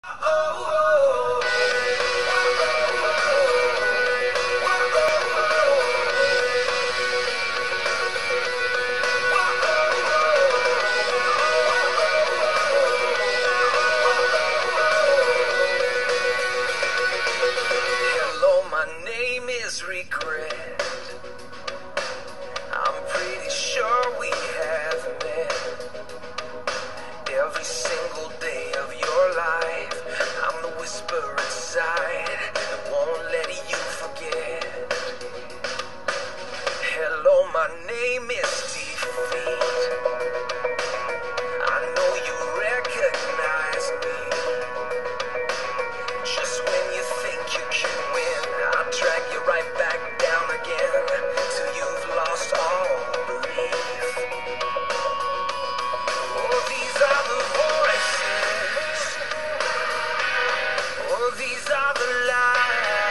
Hello, my name is Regret. I'm pretty sure we have met. Every single day of your life, I'm the whisper inside that won't let you forget. Hello, my name is Defeat. I know you recognize me. Just when you think you can win, I'll drag you right back down again till you've lost all belief. Oh, these are the voices. Oh, these are the lies.